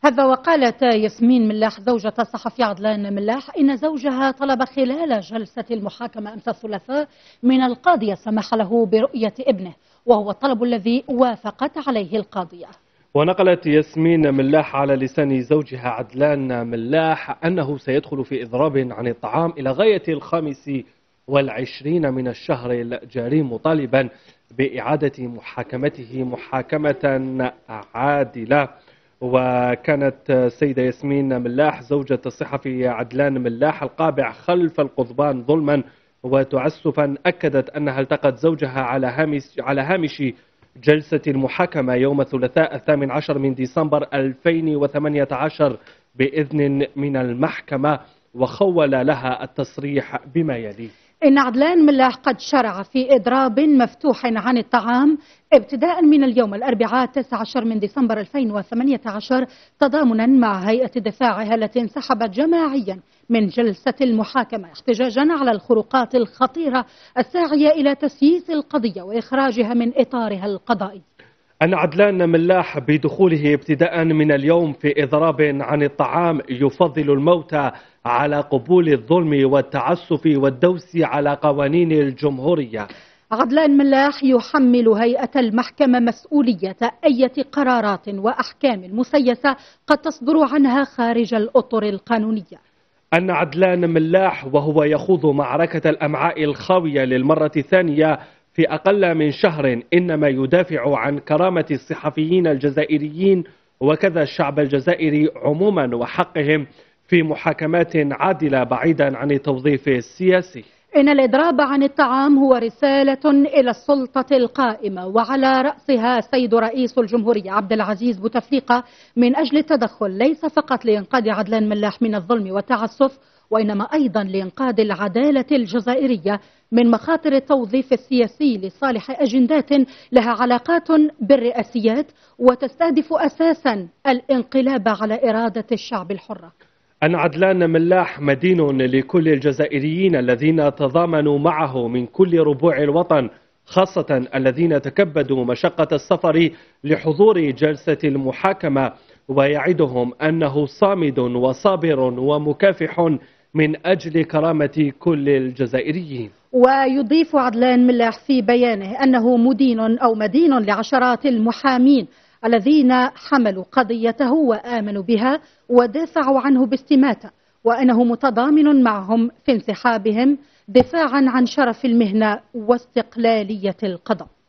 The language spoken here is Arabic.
هذا وقالت ياسمين ملاح زوجة الصحفي عدلان ملاح إن زوجها طلب خلال جلسة المحاكمة أمس الثلاثاء من القاضية السماح له برؤية ابنه، وهو الطلب الذي وافقت عليه القاضية. ونقلت ياسمين ملاح على لسان زوجها عدلان ملاح أنه سيدخل في إضراب عن الطعام إلى غاية 25 من الشهر الجاري، مطالبا بإعادة محاكمته محاكمة عادلة. وكانت سيدة ياسمين ملاح زوجة الصحفي عدلان ملاح القابع خلف القضبان ظلما وتعسفا أكدت أنها التقت زوجها على هامش جلسة المحاكمة يوم الثلاثاء 18 من ديسمبر 2018 بإذن من المحكمة، وخول لها التصريح بما يلي: إن عدلان ملاح قد شرع في إضراب مفتوح عن الطعام ابتداء من اليوم الأربعاء 19 من ديسمبر 2018 تضامنا مع هيئة دفاعها التي انسحبت جماعيا من جلسة المحاكمة احتجاجا على الخروقات الخطيرة الساعية إلى تسييس القضية وإخراجها من إطارها القضائي. أن عدلان ملاح بدخوله ابتداء من اليوم في إضراب عن الطعام يفضل الموت على قبول الظلم والتعسف والدوس على قوانين الجمهورية. عدلان ملاح يحمل هيئة المحكمة مسؤولية أي قرارات وأحكام مسيسة قد تصدر عنها خارج الأطر القانونية. أن عدلان ملاح وهو يخوض معركة الأمعاء الخاوية للمرة الثانية في أقل من شهر إنما يدافع عن كرامة الصحفيين الجزائريين وكذا الشعب الجزائري عموما وحقهم في محاكمات عادلة بعيدا عن التوظيف السياسي. إن الإضراب عن الطعام هو رسالة إلى السلطة القائمة وعلى رأسها السيد رئيس الجمهورية عبد العزيز بوتفليقة من أجل التدخل ليس فقط لإنقاذ عدلان ملاح من الظلم والتعسف، وإنما أيضا لإنقاذ العدالة الجزائرية من مخاطر التوظيف السياسي لصالح أجندات لها علاقات بالرئاسيات وتستهدف أساسا الانقلاب على إرادة الشعب الحرة. أن عدلان ملاح مدين لكل الجزائريين الذين تضامنوا معه من كل ربوع الوطن، خاصة الذين تكبدوا مشقة السفر لحضور جلسة المحاكمة، ويعدهم أنه صامد وصابر ومكافح من أجل كرامة كل الجزائريين. ويضيف عدلان ملاح في بيانه أنه مدين لعشرات المحامين الذين حملوا قضيته وآمنوا بها ودافعوا عنه باستماتة، وأنه متضامن معهم في انسحابهم دفاعا عن شرف المهنة واستقلالية القضاء.